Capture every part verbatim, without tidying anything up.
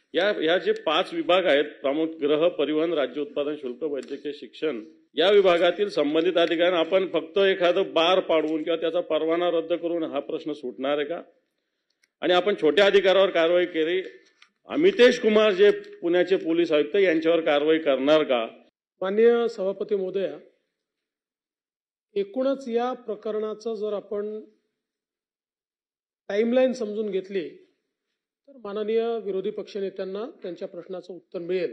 या या जे पाच विभाग आहेत, प्रमुख गृह, परिवहन, राज्य उत्पादन शुल्क, वैद्यकीय शिक्षण, या विभागातील संबंधित अधिकाऱ्यांना आपण फक्त एखादं बार पाडवून किंवा त्याचा परवाना रद्द करून हा प्रश्न सुटणार आहे का? आणि आपण छोट्या अधिकाऱ्यावर कारवाई केली, अमितेश कुमार जे पुण्याचे पोलीस आयुक्त यांच्यावर कारवाई करणार का? माननीय सभापती महोदय, एकूणच या प्रकरणाचं जर आपण टाइमलाईन समजून घेतली तर माननीय विरोधी पक्षनेत्यांना त्यांच्या प्रश्नाचं उत्तर मिळेल.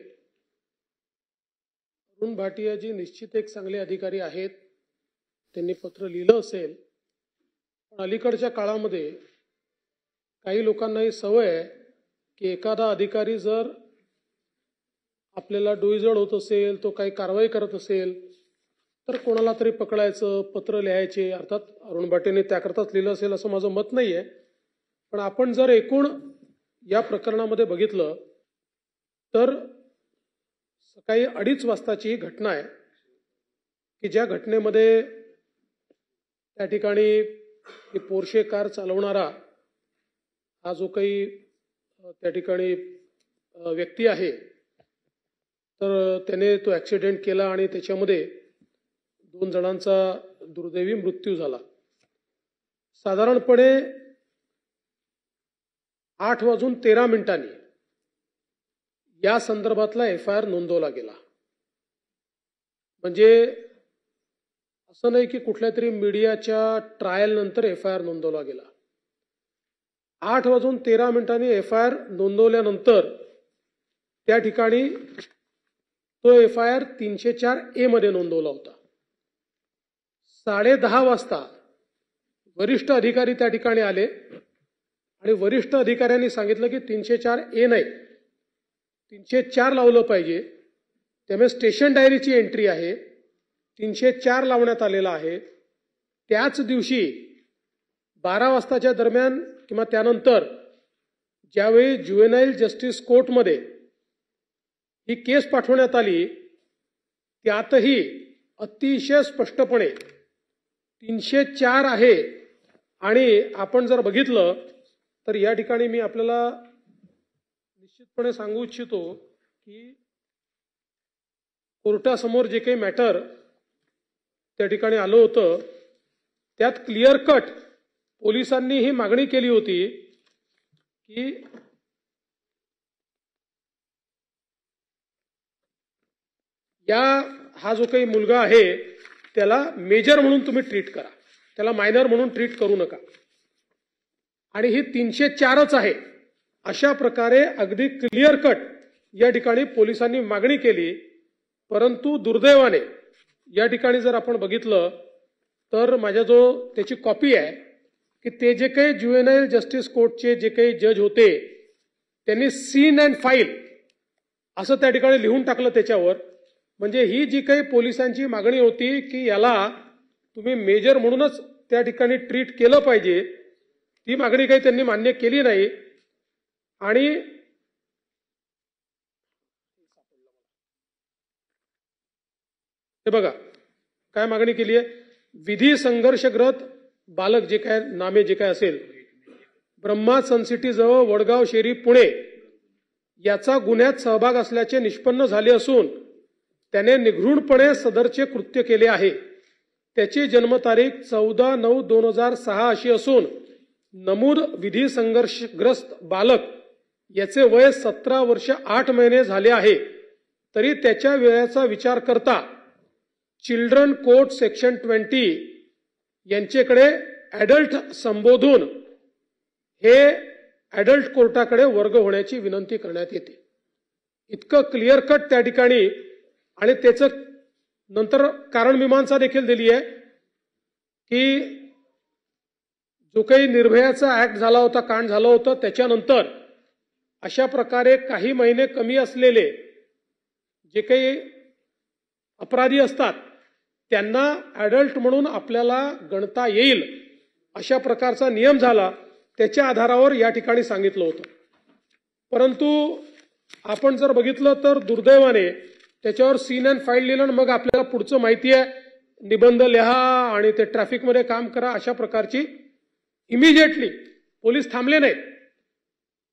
अरुण भाटियाजी निश्चित एक चांगले अधिकारी आहेत, त्यांनी पत्र लिहिलं असेल, पण अलीकडच्या काळामध्ये काही लोकांना ही सवय आहे की एखादा अधिकारी जर आपल्याला डोईजड होत असेल, तो काही कारवाई करत असेल तर कोणाला तरी पकडायचं, पत्र लिहायचे. अर्थात अरुण भाटेने त्याकरताच लिहिलं असेल असं माझं मत नाही आहे, पण आपण जर एकूण या प्रकरणामध्ये बघितलं तर सकाळी अडीच वाजताची ही घटना आहे की ज्या घटनेमध्ये त्या ठिकाणी पोर्शे कार चालवणारा हा जो काही त्या ठिकाणी व्यक्ती आहे तर त्याने तो ॲक्सिडेंट केला आणि त्याच्यामध्ये दोन जणांचा दुर्दैवी मृत्यू झाला. साधारणपणे आठ वाजून तेरा मिनिटांनी या संदर्भातला एफ आय आर नोंदवला गेला. म्हणजे असं नाही की कुठल्या तरी मीडियाच्या ट्रायल नंतर एफ आय आर नोंदवला गेला. आठ वाजून तेरा मिनिटांनी एफ आय आर नोंदवल्यानंतर त्या ठिकाणी तो एफ आय आर तीनशे चार ए मध्ये नोंदवला होता. साडे दहा वाजता वरिष्ठ अधिकारी त्या ठिकाणी आले आणि वरिष्ठ अधिकाऱ्यांनी सांगितलं की तीनशे चार ए नाही, तीनशे चार लावलं पाहिजे. त्यामुळे स्टेशन डायरीची एंट्री आहे, तीनशे चार लावण्यात आलेला आहे. त्याच दिवशी बारा वाजताच्या दरम्यान किंवा त्यानंतर ज्यावेळी ज्युएनाईल जस्टिस कोर्टमध्ये ही केस पाठवण्यात आली त्यातही अतिशय स्पष्टपणे तीनशे चार आहे. आणि आपण जर बघितलं तर या ठिकाणी मी आपल्याला निश्चितपणे सांगू इच्छितो की कोर्टासमोर जे काही मॅटर त्या ठिकाणी आलं होतं त्यात क्लिअर कट पोलिसांनी ही मागणी केली होती की या हा जो काही मुलगा आहे त्याला मेजर म्हणून तुम्ही ट्रीट करा, त्याला मायनर म्हणून ट्रीट करू नका. आणि ही तीनशे चारच आहे अशा प्रकारे अगदी क्लिअर कट या ठिकाणी पोलिसांनी मागणी केली. परंतु दुर्दैवाने या ठिकाणी जर आपण बघितलं तर माझ्या जो त्याची कॉपी आहे की ते जे काही ज्युएनाईल जस्टिस कोर्टचे जे काही जज होते त्यांनी सीन अँड फाईल असं त्या ठिकाणी लिहून टाकलं त्याच्यावर. म्हणजे ही जी काही पोलिसांची मागणी होती की याला तुम्ही मेजर म्हणूनच त्या ठिकाणी ट्रीट केलं पाहिजे, ती मागणी काही त्यांनी मान्य केली नाही. आणि हे बघा काय मागणी केली आहे, विधी संघर्षग्रस्त बालक जे काय नामे जे काय असेल, ब्रह्मा सनसिटी जवळ वडगाव शेरी पुणे याचा गुन्ह्यात सहभाग असल्याचे निष्पन्न झाले असून त्याने निघृणपणे सदरचे कृत्य केले आहे. त्याची जन्मतारीख चौदा नऊ दोन हजार सहा अशी असून नमूद विधी संघर्षग्रस्त बालक याचे वय सतरा वर्ष आठ महिने झाले आहे. तरी त्याच्या वेळेचा विचार करता चिल्ड्रन कोर्ट सेक्शन ट्वेंटी यांच्याकडे ॲडल्ट संबोधून हे ॲडल्ट कोर्टाकडे वर्ग होण्याची विनंती करण्यात येते. इतकं क्लिअर कट त्या ठिकाणी. आणि त्याचं नंतर कारण मीमांसा देखील दिली आहे की जो काही निर्भयाचा ऍक्ट झाला होता, कांड झालं होतं, त्याच्यानंतर अशा प्रकारे काही महिने कमी असलेले जे काही अपराधी असतात त्यांना ॲडल्ट म्हणून आपल्याला गणता येईल अशा प्रकारचा नियम झाला. त्याच्या आधारावर या ठिकाणी सांगितलं होतं. परंतु आपण जर बघितलं तर दुर्दैवाने त्याच्यावर सीन अँड फाईल लिहिलं, मग आपल्याला पुढचं माहिती आहे निबंध लिहा आणि ते ट्रॅफिकमध्ये काम करा अशा प्रकारची इमिजिएटली पोलीस थांबले नाहीत.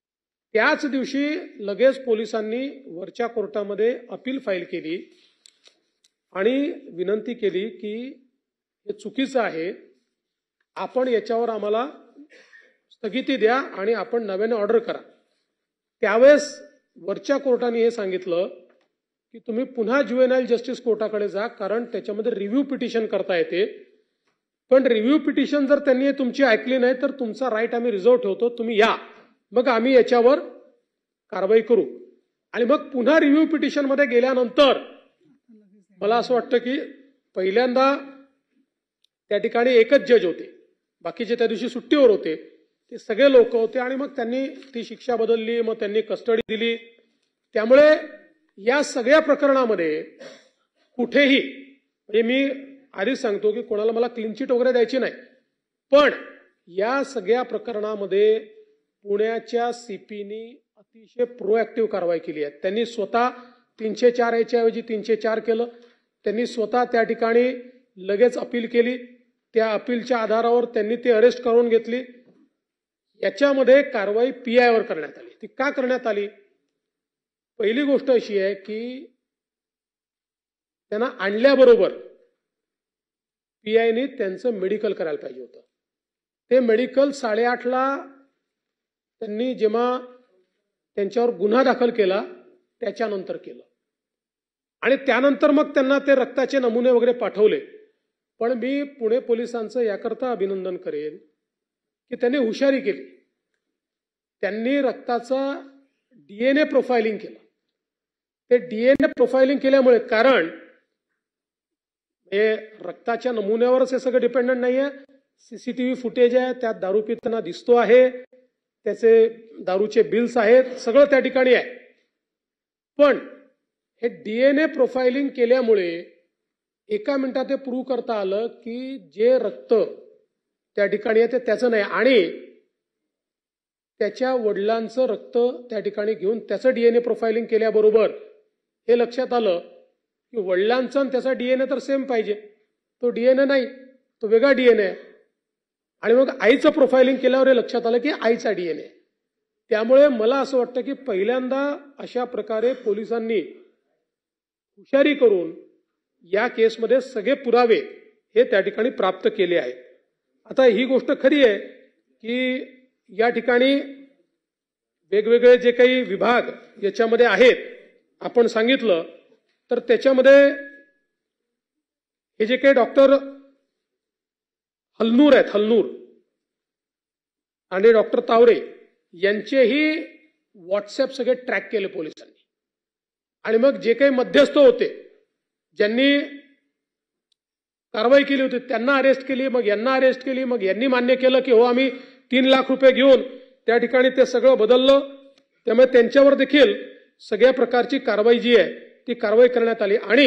त्याच दिवशी लगेच पोलिसांनी वरच्या कोर्टामध्ये अपील फाईल केली आणि विनंती केली की हे चुकीचं आहे, आपण याच्यावर आम्हाला स्थगिती द्या आणि आपण नव्याने ऑर्डर करा. त्यावेळेस वरच्या कोर्टाने हे सांगितलं की तुम्ही पुन्हा ज्युएनाईल जस्टिस कोर्टाकडे जा, कारण त्याच्यामध्ये रिव्ह्यू पिटिशन करता येते. पण रिव्ह्यू पिटिशन जर त्यांनी तुमची ऐकली नाही तर तुमचा राईट आम्ही रिझर्व ठेवतो, तुम्ही या, मग आम्ही याच्यावर कारवाई करू. आणि मग पुन्हा रिव्ह्यू पिटिशनमध्ये गेल्यानंतर मला असं वाटतं की पहिल्यांदा त्या ठिकाणी एकच जज होते, बाकीचे त्या दिवशी सुट्टीवर होते, ते सगळे लोक होते आणि मग त्यांनी ती शिक्षा बदलली, मग त्यांनी कस्टडी दिली. त्यामुळे या सगळ्या प्रकरणामध्ये कुठेही, म्हणजे मी आधीच सांगतो की कोणाला मला क्लीन चिट वगैरे द्यायची नाही, पण या सगळ्या प्रकरणामध्ये पुण्याच्या सीपीनी अतिशय प्रोएक्टिव्ह कारवाई केली आहे. त्यांनी स्वतः तीनशे चार याच्या ऐवजी तीनशे चार केलं. त्यांनी स्वतः त्या ठिकाणी लगेच अपील केली. त्या अपीलच्या आधारावर त्यांनी ते अरेस्ट करून घेतली. याच्यामध्ये कारवाई पीआयवर करण्यात आली. ती का करण्यात आली? पहिली गोष्ट अशी आहे की त्यांना आणल्याबरोबर पीआयने त्यांचं मेडिकल करायला पाहिजे होतं. ते मेडिकल साडेआठला त्यांनी जेव्हा त्यांच्यावर गुन्हा दाखल केला त्याच्यानंतर केलं आणि त्यानंतर मग त्यांना ते रक्ताचे नमुने वगैरे पाठवले. पण मी पुणे पोलिसांचं याकरता अभिनंदन करेन की त्यांनी हुशारी केली. त्यांनी रक्ताचा डीएनए प्रोफाइलिंग केलं. ते डीएनए प्रोफाइलिंग केल्यामुळे, कारण हे रक्ताच्या नमुन्यावरच हे सगळं डिपेंडंट नाहीये, सीसीटीव्ही फुटेज आहे, त्यात दारू पिताना दिसतो आहे, त्याचे दारूचे बिल्स आहेत, सगळं त्या ठिकाणी आहे. पण हे डीएनए प्रोफाइलिंग केल्यामुळे एका मिनिटात ते प्रूव्ह करता आलं की जे रक्त त्या ठिकाणी आहे ते त्याचं नाही आणि त्याच्या वडिलांचं रक्त त्या ठिकाणी घेऊन त्याचं डीएनए प्रोफाइलिंग केल्याबरोबर हे लक्षात आलं की वडिलांचा आणि त्याचा डीएनए तर सेम पाहिजे, तो डीएनए नाही, तो वेगळा डीएनए आहे. आणि मग आईचं प्रोफाइलिंग केल्यावर हे लक्षात आलं की आईचा डीएनए. त्यामुळे मला असं वाटतं की पहिल्यांदा अशा प्रकारे पोलिसांनी हुशारी करून या केसमध्ये सगळे पुरावे हे त्या ठिकाणी प्राप्त केले आहेत. आता ही गोष्ट खरी आहे की या ठिकाणी वेगवेगळे जे काही विभाग याच्यामध्ये आहेत आपण सांगितलं, तर त्याच्यामध्ये हे जे काही डॉक्टर हलनूर आहेत, हलनूर आणि डॉक्टर तावरे यांचेही व्हॉट्सअप सगळे ट्रॅक केले पोलिसांनी. आणि मग जे काही मध्यस्थ होते ज्यांनी कारवाई केली होती त्यांना अरेस्ट केली, मग यांना अरेस्ट केली, मग यांनी मान्य केलं की हो आम्ही तीन लाख रुपये घेऊन त्या ठिकाणी ते सगळं बदललं. त्यामुळे त्यांच्यावर देखील सगळ्या प्रकारची कारवाई जी आहे ती कारवाई करण्यात आली. आणि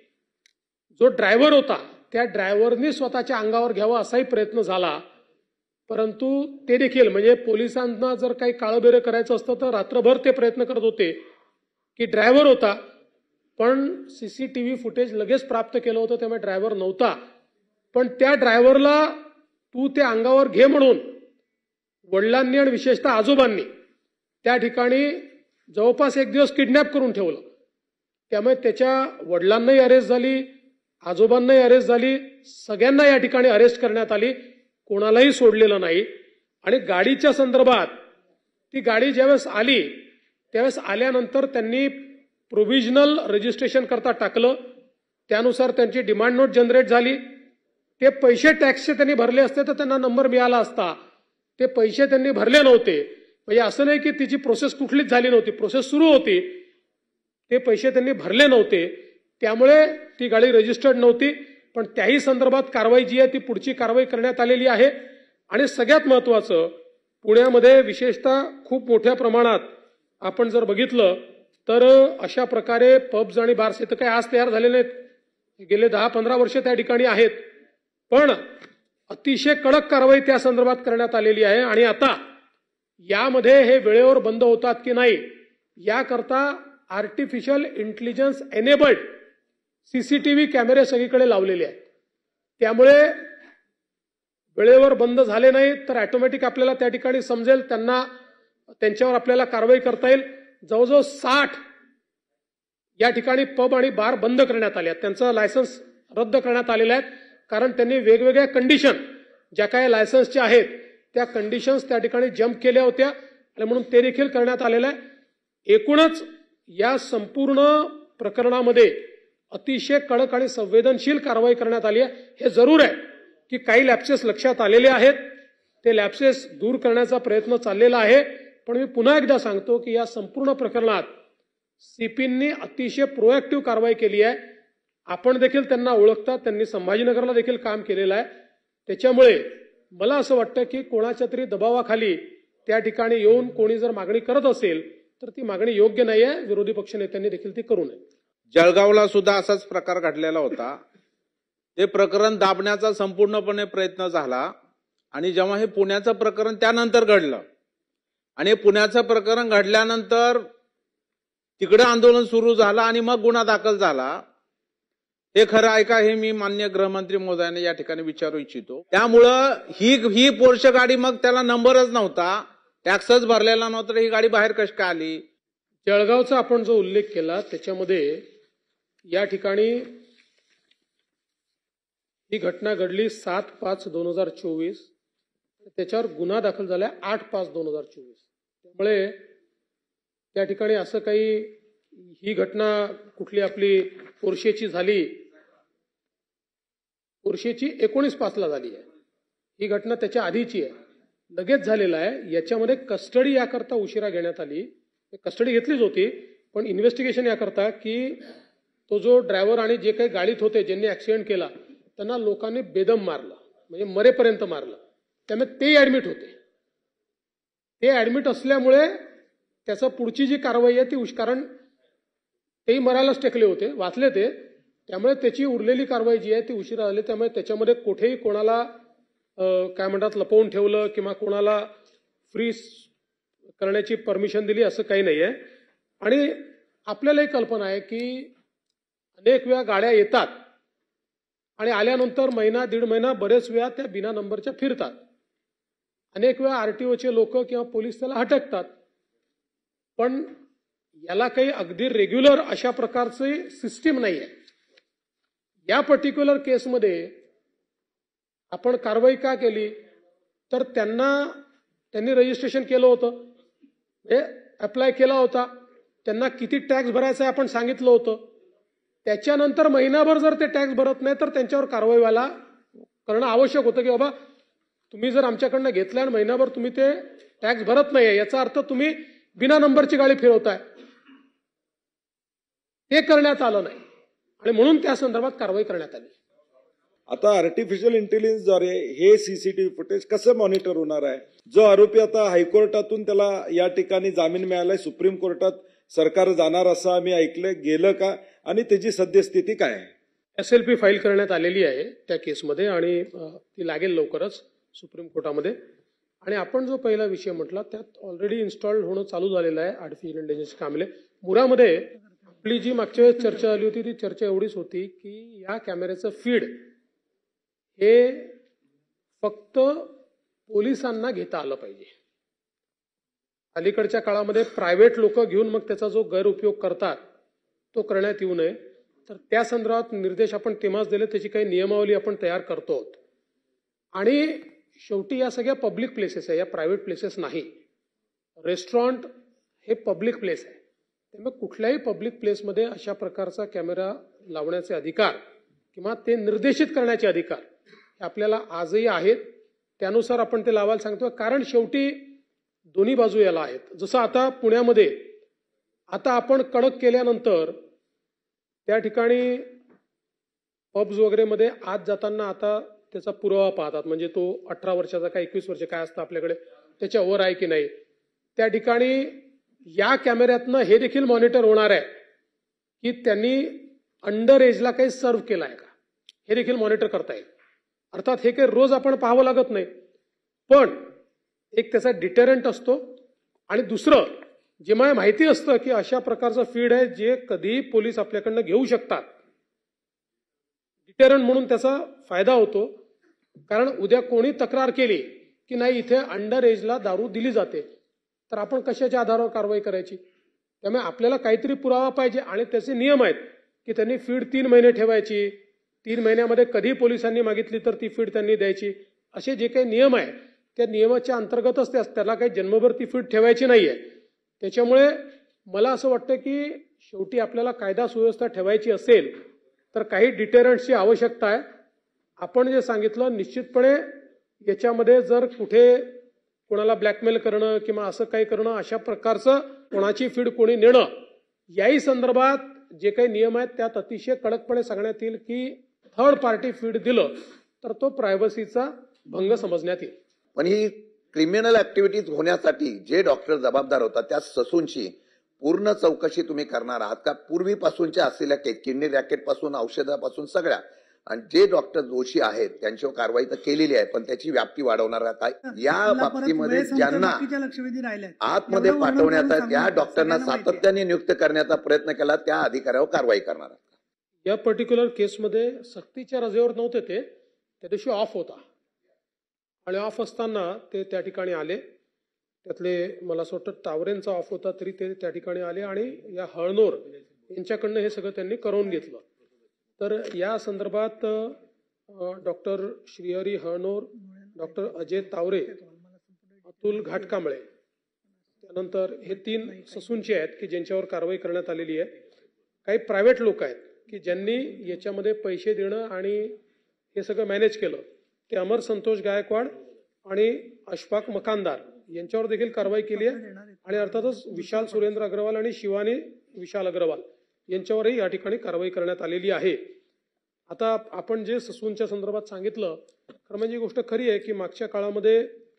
जो ड्रायव्हर होता त्या ड्रायव्हरनी स्वतःच्या अंगावर घ्यावा असाही प्रयत्न झाला, परंतु ते देखील, म्हणजे पोलिसांना जर काही काळबेरं करायचं असतं तर रात्रभर ते प्रयत्न करत होते की ड्रायव्हर होता, पण सीसीटीव्ही फुटेज लगेच प्राप्त केलं होतं त्यामुळे ड्रायव्हर नव्हता. पण त्या ड्रायव्हरला तू ते अंगावर घे म्हणून वडिलांनी आणि विशेषतः आजोबांनी त्या ठिकाणी जवळपास एक दिवस किडनॅप करून ठेवलं. त्यामुळे त्याच्या वडिलांनाही अरेस्ट झाली, आजोबांनाही अरेस्ट झाली, सगळ्यांना या ठिकाणी अरेस्ट करण्यात आली, कोणालाही सोडलेलं नाही. आणि गाडीच्या संदर्भात ती गाडी ज्यावेळेस आली त्यावेळेस आल्यानंतर त्यांनी प्रोव्हिजनल रजिस्ट्रेशन करता टाकलं, त्यानुसार त्यांची डिमांड नोट जनरेट झाली. ते पैसे टॅक्सचे त्यांनी भरले असते तर त्यांना नंबर मिळाला असता. ते पैसे त्यांनी भरले नव्हते, म्हणजे असं नाही की तिची प्रोसेस कुठलीच झाली नव्हती, प्रोसेस सुरू होती, ते पैसे त्यांनी भरले नव्हते, त्यामुळे ती गाडी रजिस्टर्ड नव्हती. पण त्याही संदर्भात कारवाई जी आहे ती पुढची कारवाई करण्यात आलेली आहे. आणि सगळ्यात महत्वाचं, पुण्यामध्ये विशेषतः खूप मोठ्या प्रमाणात आपण जर बघितलं तर अशा प्रकारे पब्स आणि बार्स इथं काही आज तयार झाले नाहीत, गेले दहा पंधरा वर्ष त्या ठिकाणी आहेत, पण अतिशय कडक कारवाई त्या संदर्भात करण्यात आलेली आहे. आणि आता यामध्ये हे वेळेवर बंद होतात की नाही याकरता आर्टिफिशियल इंटेलिजन्स एनेबल्ड सीसीटीव्ही कॅमेरे सगळीकडे लावलेले आहेत. त्यामुळे वेळेवर बंद झाले नाही तर ऑटोमॅटिक आपल्याला त्या ठिकाणी समजेल, त्यांना त्यांच्यावर आपल्याला कारवाई करता येईल. जवळजवळ साठ या ठिकाणी पब आणि बार बंद करण्यात आले आहेत. त्यांचं लायसन्स रद्द करण्यात आलेलं आहे, कारण त्यांनी वेगवेगळ्या कंडिशन ज्या काही लायसन्सच्या आहेत त्या कंडिशन्स त्या ठिकाणी जम्प केल्या होत्या आणि म्हणून ते देखील करण्यात आलेलं आहे. एकूणच या संपूर्ण प्रकरणामध्ये अतिशय कडक आणि संवेदनशील कारवाई करण्यात आली आहे. हे जरूर आहे की काही लॅप्सेस लक्षात आलेले आहेत, ते लॅप्सेस दूर करण्याचा प्रयत्न चाललेला आहे. पण मी पुन्हा एकदा सांगतो की या संपूर्ण प्रकरणात सीपींनी अतिशय प्रोएक्टिव्ह कारवाई केली आहे. आपण देखील त्यांना ओळखता, त्यांनी संभाजीनगरला देखील काम केलेलं आहे. त्याच्यामुळे मला असं वाटतं की कोणाच्या तरी दबावाखाली त्या ठिकाणी येऊन कोणी जर मागणी करत असेल तर ती मागणी योग्य नाही आहे. विरोधी पक्षनेत्यांनी देखील ती करू नये. जळगावला सुद्धा असाच प्रकार घडलेला होता. ते प्रकरण दाबण्याचा संपूर्णपणे प्रयत्न झाला आणि जेव्हा हे पुण्याचं प्रकरण त्यानंतर घडलं आणि पुण्याचं प्रकरण घडल्यानंतर तिकडे आंदोलन सुरू झालं आणि मग गुन्हा दाखल झाला. हे खरं आहे का हे मी माननीय गृहमंत्री महोदयांना या ठिकाणी विचारू इच्छितो. त्यामुळं ही ही पोर्श गाडी मग त्याला नंबरच नव्हता, टॅक्सच भरलेला नव्हता, ही गाडी बाहेर कशी काय आली? जळगावचा आपण जो उल्लेख केला त्याच्यामध्ये या ठिकाणी ही घटना घडली सात पाच दोन हजार चोवीस, त्याच्यावर गुन्हा दाखल झाला आठ पाच दोन हजार चोवीस. त्यामुळे त्या ठिकाणी असं काही ही घटना कुठली आपली पोर्शेची झाली, पोर्शेची एकोणीस पाचला झाली आहे. ही घटना त्याच्या आधीची आहे, लगेच झालेला आहे. याच्यामध्ये कस्टडी याकरता उशिरा घेण्यात आली. कस्टडी घेतलीच होती, पण इन्व्हेस्टिगेशन याकरता की तो जो ड्रायव्हर आणि जे काही गाडीत होते ज्यांनी ऍक्सिडेंट केला त्यांना लोकांनी बेदम मारलं, म्हणजे मरेपर्यंत मारलं. त्यामुळे ते ऍडमिट होते. ते ऍडमिट असल्यामुळे त्याचं पुढची जी कारवाई आहे ती उश कारण तेही मरायलाच टेकले होते, वाचले ते. त्यामुळे त्याची उरलेली कारवाई जी आहे ती उशिरा झाली. त्यामुळे त्याच्यामध्ये कुठेही कोणाला काय म्हणतात लपवून ठेवलं किंवा कोणाला फ्रीज करण्याची परमिशन दिली असं काही नाही आहे. आणि आपल्यालाही कल्पना आहे की अनेक वेळा गाड्या येतात आणि आल्यानंतर महिना दीड महिना बरेच वेळा त्या बिना नंबरच्या फिरतात. अनेक वेळा आरटीओचे लोक किंवा पोलीस त्याला हटकतात. पण याला काही अगदी रेग्युलर अशा प्रकारची सिस्टीम नाही आहे. या पर्टिक्युलर केसमध्ये आपण कारवाई का केली तर त्यांना त्यांनी रजिस्ट्रेशन केलं होतं, हे अप्लाय केला होता, त्यांना किती टॅक्स भरायचा आहे आपण सांगितलं होतं. त्याच्यानंतर महिनाभर जर ते टॅक्स भरत नाही तर त्यांच्यावर कारवाई व्हायला करणं आवश्यक होतं की बाबा तुम्ही जर आमच्याकडनं घेतलं आणि महिनाभर तुम्ही ते टॅक्स भरत नाहीये याचा अर्थ तुम्ही बिना नंबरची गाडी फिरवताय. ते करण्यात आलं नाही आणि म्हणून त्या संदर्भात कारवाई करण्यात आली. आता आर्टिफिशियल इंटेलिजन्सद्वारे हे सीसीटीव्ही फुटेज कसं मॉनिटर होणार आहे? जो आरोपी आता हायकोर्टातून त्याला या ठिकाणी जामीन मिळालाय, सुप्रीम कोर्टात सरकार जाणार असं आम्ही ऐकलंय, गेलं का आणि त्याची सद्यस्थिती काय आहे? एसएलपी फाईल करण्यात आलेली आहे त्या केसमध्ये आणि ती लागेल लवकरच सुप्रीम कोर्टामध्ये. आणि आपण जो पहिला विषय म्हटला त्यात ऑलरेडी इन्स्टॉल होणं चालू झालेलं आहे आर्टिफिशियल इंटेलिजन्स कामले. मुरामध्ये आपली जी मागच्या वेळेस चर्चा झाली होती ती चर्चा एवढीच होती की या कॅमेऱ्याचं फीड हे फक्त पोलिसांना घेता आलं पाहिजे. अलीकडच्या काळामध्ये प्रायव्हेट लोक घेऊन मग त्याचा जो गैरउपयोग करतात तो करण्यात येऊ नये. तर त्या संदर्भात निर्देश आपण तेव्हाच दिले, त्याची काही नियमावली आपण तयार करतो आहोत. आणि शेवटी या सगळ्या पब्लिक प्लेसेस आहे, या प्रायव्हेट प्लेसेस नाही. रेस्टॉरंट हे पब्लिक प्लेस आहे, त्यामुळे कुठल्याही पब्लिक प्लेसमध्ये अशा प्रकारचा कॅमेरा लावण्याचे अधिकार किंवा ते निर्देशित करण्याचे अधिकार हे आपल्याला आजही आहेत. त्यानुसार आपण ते लावायला सांगतो, कारण शेवटी दोन्ही बाजू याला आहेत. जसं आता पुण्यामध्ये आता आपण कडक केल्यानंतर त्या ठिकाणी पब्स वगैरे मध्ये आत जाताना आता त्याचा पुरावा पाहतात, म्हणजे तो अठरा वर्षाचा का एकवीस वर्ष काय असतं आपल्याकडे त्याच्यावर आहे की नाही. त्या ठिकाणी या कॅमेऱ्यातनं हे देखील मॉनिटर होणार आहे की त्यांनी अंडर एजला काही सर्व्ह केला आहे का, हे देखील मॉनिटर करता येईल. अर्थात हे काही रोज आपण पाहावं लागत नाही, पण एक त्याचा डिटेरंट असतो. आणि दुसरं जेव्हा माहिती असतं की अशा प्रकारचं फीड आहे जे कधीही पोलीस आपल्याकडनं घेऊ शकतात, डिटेरंट म्हणून त्याचा फायदा होतो. कारण उद्या कोणी तक्रार केली की नाही इथे अंडर एजला दारू दिली जाते तर आपण कशाच्या आधारावर कारवाई करायची? त्यामुळे आपल्याला काहीतरी पुरावा पाहिजे आणि त्याचे नियम आहेत की त्यांनी फीड तीन महिने ठेवायची, तीन महिन्यामध्ये कधी पोलिसांनी मागितली तर ती फीड त्यांनी द्यायची. असे जे काही नियम आहे त्या नियमाच्या अंतर्गतच ते असतात. त्याला काही जन्मभर ती फीड ठेवायची नाहीये. त्याच्यामुळे मला असं वाटतं की शेवटी आपल्याला कायदा सुव्यवस्था ठेवायची असेल तर काही डिटेरंट्सची आवश्यकता आहे. आपण जे सांगितलं निश्चितपणे याच्यामध्ये जर कुठे कोणाला ब्लॅकमेल करणं किंवा असं काही करणं, अशा प्रकारचं कोणाची फीड कोणी नेणं, याही संदर्भात जे काही नियम आहेत त्यात अतिशय कडकपणे सांगण्यात येईल की थर्ड पार्टी फीड दिलं तर तो प्रायव्हसीचा भंग समजण्यात येईल. पण ही क्रिमिनल ऍक्टिव्हिटीज होण्यासाठी जे डॉक्टर जबाबदार होतात त्या ससूनची पूर्ण चौकशी तुम्ही करणार आहात का? पूर्वीपासूनच्या असलेल्या किडनी रॅकेट पासून औषधापासून सगळ्या, आणि जे डॉक्टर दोषी आहेत त्यांच्यावर कारवाई तर केलेली आहे, पण त्याची व्याप्ती वाढवणार काय? या बाबतीमध्ये ज्यांना आतमध्ये पाठवण्यात आहे त्या डॉक्टरना सातत्याने नियुक्त करण्याचा प्रयत्न केला, त्या अधिकाऱ्यावर कारवाई करणार आहात? या पर्टिक्युलर केसमध्ये सक्तीच्या रजेवर नव्हते ते, त्या दिवशी ऑफ होता आणि ऑफ असताना ते त्या ठिकाणी आले. त्यातले मला असं वाटतं तावरेंचा ऑफ होता तरी ते त्या ठिकाणी आले आणि या हळनोर यांच्याकडनं हे सगळं त्यांनी करून घेतलं. तर या संदर्भात डॉक्टर श्रीहरी हळनोर, डॉक्टर अजय तावरे, अतुल घाटकांबळे, त्यानंतर हे तीन ससूनचे आहेत की ज्यांच्यावर कारवाई करण्यात आलेली आहे. काही प्रायव्हेट लोक आहेत की ज्यांनी याच्यामध्ये पैसे देणं आणि हे सगळं मॅनेज केलं, ते अमर संतोष गायकवाड आणि अशफाक मकानदार यांच्यावर देखील कारवाई केली आहे. आणि अर्थातच विशाल सुरेंद्र अग्रवाल आणि शिवानी विशाल अग्रवाल यांच्यावरही या ठिकाणी कारवाई करण्यात आलेली आहे. आता आपण जे ससूनच्या संदर्भात सांगितलं, खरं म्हणजे ही गोष्ट खरी आहे की मागच्या काळामध्ये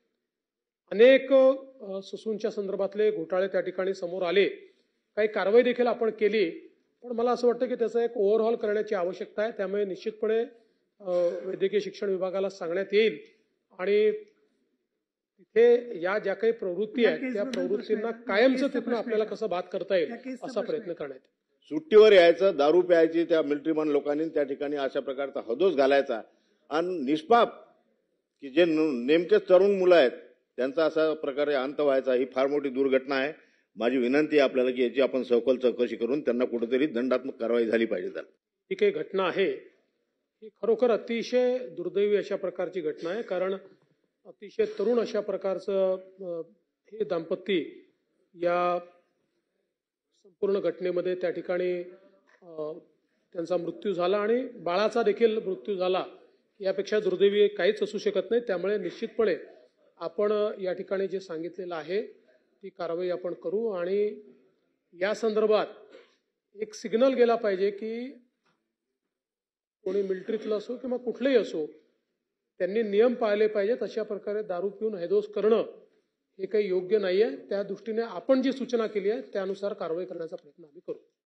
अनेक ससूनच्या संदर्भातले घोटाळे त्या ठिकाणी समोर आले, काही कारवाई देखील आपण केली. पण मला असं वाटतं की त्याचा एक ओव्हरहॉल करण्याची आवश्यकता आहे. त्यामुळे निश्चितपणे वैद्यकीय शिक्षण विभागाला सांगण्यात येईल आणि तिथे या ज्या काही प्रवृत्ती आहेत त्या प्रवृत्तींना कायमचं तिथून आपल्याला कसं बाद करता येईल असा प्रयत्न करण्यात येईल. सुट्टीवर यायचं, दारू प्यायची त्या मिलिटरीमॅन लोकांनी त्या ठिकाणी अशा प्रकारचा हदोस घालायचा आणि निष्पाप की जे नेमकेच तरुण मुलं आहेत त्यांचा असा प्रकारे अंत व्हायचा, ही फार मोठी दुर्घटना आहे. माझी विनंती आहे आपल्याला की याची आपण सखोल चौकशी करून त्यांना कुठेतरी दंडात्मक कारवाई झाली पाहिजे. त्याला ही काही घटना आहे ही खरोखर अतिशय दुर्दैवी अशा प्रकारची घटना आहे. कारण अतिशय तरुण अशा प्रकारचं हे दाम्पत्य या संपूर्ण घटनेमध्ये त्या ठिकाणी त्यांचा मृत्यू झाला आणि बाळाचा देखील मृत्यू झाला. यापेक्षा दुर्दैवी काहीच असू शकत नाही. त्यामुळे निश्चितपणे आपण या ठिकाणी जे सांगितलेलं आहे ती कारवाई आपण करू आणि या संदर्भात एक सिग्नल गेला पाहिजे की कोणी मिलिटरीतलं असो किंवा कुठलंही असो त्यांनी नियम पाळले पाहिजेत. अशा प्रकारे दारू पिऊन हैदोस करणं हे काही योग्य नाहीये. त्या दृष्टीने आपण जी सूचना केली आहे त्यानुसार कारवाई करण्याचा प्रयत्न आम्ही करू.